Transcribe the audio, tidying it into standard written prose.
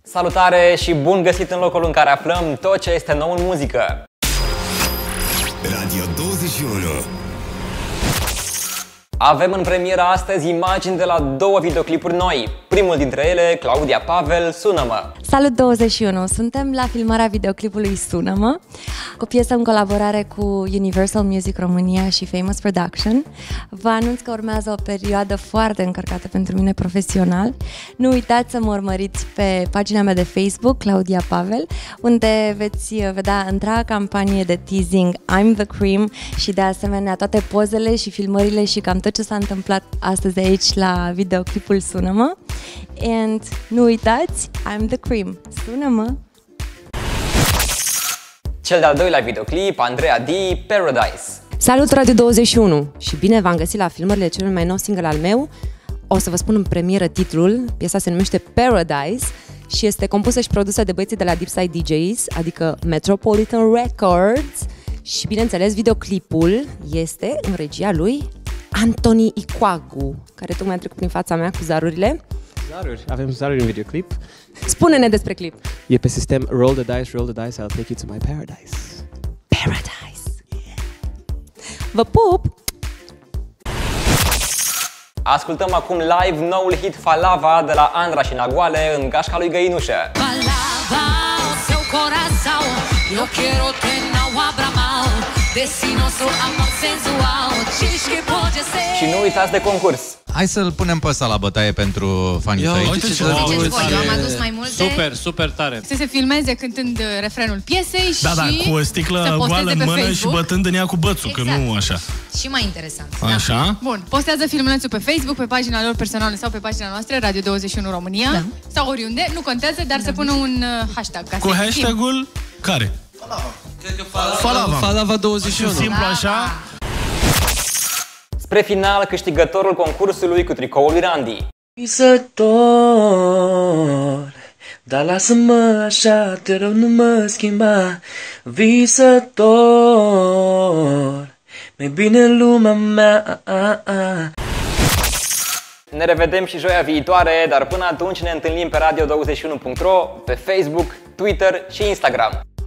Salutare și bun găsit în locul în care aflăm tot ce este nou în muzică. Radio 21. Avem în premieră astăzi imagini de la două videoclipuri noi. Primul dintre ele, Claudia Pavel, Sună-mă. Salut 21! Suntem la filmarea videoclipului Sună-mă, cu piesă în colaborare cu Universal Music România și Famous Production. Vă anunț că urmează o perioadă foarte încărcată pentru mine profesional. Nu uitați să mă urmăriți pe pagina mea de Facebook, Claudia Pavel, unde veți vedea întreaga campanie de teasing I'm the Cream și de asemenea toate pozele și filmările și cam tot ce s-a întâmplat astăzi aici la videoclipul Sună-mă. And nu uitați, I'm the Cream. Sună-mă! Cel de-al doilea videoclip, Andreea D, Paradise. Salut Radio 21 și bine v-am găsit la filmările celui mai nou single al meu. O să vă spun în premieră titlul, piesa se numește Paradise și este compusă și produsă de băieții de la Deepside DJs, adică Metropolitan Records, și bineînțeles videoclipul este în regia lui Anthony Icoagu, care tocmai a trecut prin fața mea cu zarurile. Zaruri, avem zaruri în videoclip. Spune-ne despre clip. E pe sistem roll the dice, I'll take you to my paradise. Paradise. Yeah. Vă pup! Ascultăm acum live noul hit Falava de la Andra și Nagoale în gașca lui Găinușă. Falava o seu coração, eu quero ter não abra mal, desse nosso amor sensual, diz que pode ser. Și nu uitați de concurs. Hai să-l punem pe ăsta la bătaie pentru fanii tăi. Ziceți voi, eu am adus mai multe. Super tare. Să se filmeze cântând refrenul piesei și cu o sticlă goală în mână și bătând în ea cu bățul, exact. Că nu așa. Și mai interesant. Așa? Da. Bun, postează filmulețul pe Facebook, pe pagina lor personală sau pe pagina noastră, Radio 21 România, da. Sau oriunde, nu contează, dar să pună un hashtag. Ca cu hashtagul care? Falava 21. Simplu așa? Spre final, câștigătorul concursului cu tricoul lui Randy. Visător, dar lasă-mă așa, te rog, nu mă schimba. Visător, mai bine lumea mea. Ne revedem și joia viitoare, dar până atunci ne întâlnim pe radio21.ro, pe Facebook, Twitter și Instagram.